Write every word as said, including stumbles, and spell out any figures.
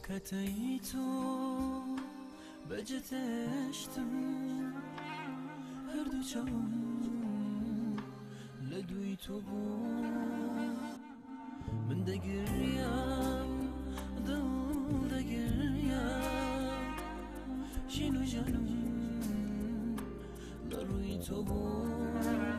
کەتەی تۆ بەجێتێشتم هەردوو چاوم لە دووی تۆ بوو من دەگریام دڵ دەگریام ژین و ژانم لە ڕووی تۆ بوو